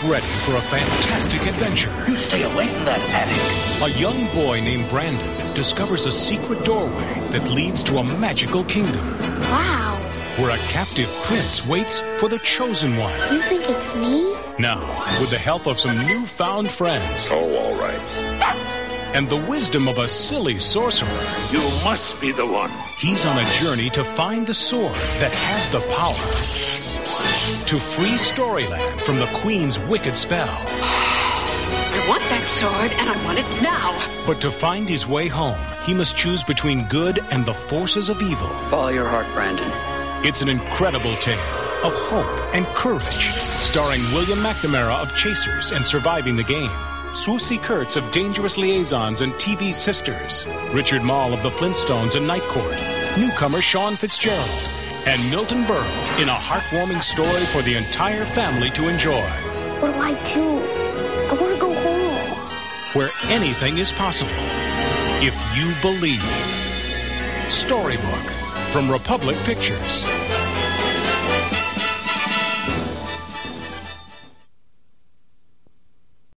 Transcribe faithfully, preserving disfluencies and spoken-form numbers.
ready for a fantastic adventure. You stay away from that attic. A young boy named Brandon discovers a secret doorway that leads to a magical kingdom. Wow. Where a captive prince waits for the chosen one. You think it's me? Now, with the help of some newfound friends. Oh, all right. And the wisdom of a silly sorcerer. You must be the one. He's on a journey to find the sword that has the power to free Storyland from the Queen's wicked spell. I want that sword, and I want it now. But to find his way home, he must choose between good and the forces of evil. Follow your heart, Brandon. It's an incredible tale of hope and courage, starring William McNamara of Chasers and Surviving the Game, Swoosie Kurtz of Dangerous Liaisons and T V Sisters, Richard Mall of The Flintstones and Night Court, newcomer Sean Fitzgerald, and Milton Berle in a heartwarming story for the entire family to enjoy. What do I do? I want to go home. Where anything is possible, if you believe. Storybook from Republic Pictures.